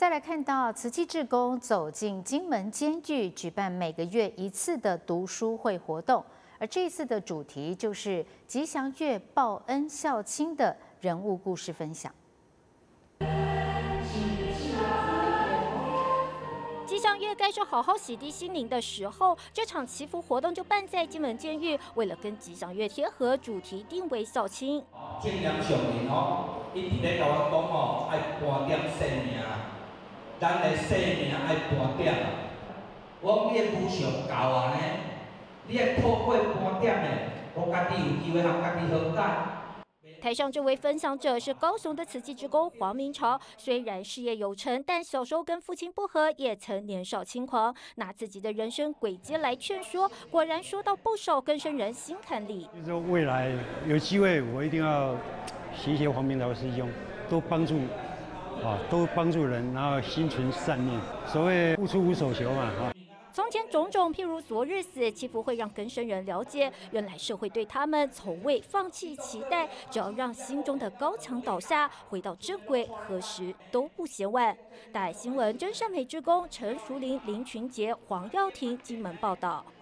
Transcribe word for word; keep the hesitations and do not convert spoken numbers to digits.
再来看到慈济志工走进金门监狱，举办每个月一次的读书会活动，而这一次的主题就是吉祥月报恩孝亲的人物故事分享。 吉祥月该是好好洗涤心灵的时候，这场祈福活动就办在金门监狱。为了跟吉祥月贴合，主题定为孝亲。 正阳上人哦，伊伫咧甲我讲哦，爱盘点生命，咱的生命爱盘点。我你的无上教啊呢，你爱透过盘点的，我家己有机会和家己和解。 台上这位分享者是高雄的慈济志工黄明朝，虽然事业有成，但小时候跟父亲不和，也曾年少轻狂，拿自己的人生轨迹来劝说，果然说到不少更生人心坎里。 就是说未来有机会，我一定要学学黄明朝师兄，多帮助啊，多帮助人，然后心存善念，所谓付出无所求嘛，啊。 从前种种，譬如昨日死，祈福会让更生人了解，原来社会对他们从未放弃期待，只要让心中的高墙倒下，回到正轨，何时都不嫌晚。大爱新闻真善美志工陈淑玲、林群杰、黄耀庭金门报道。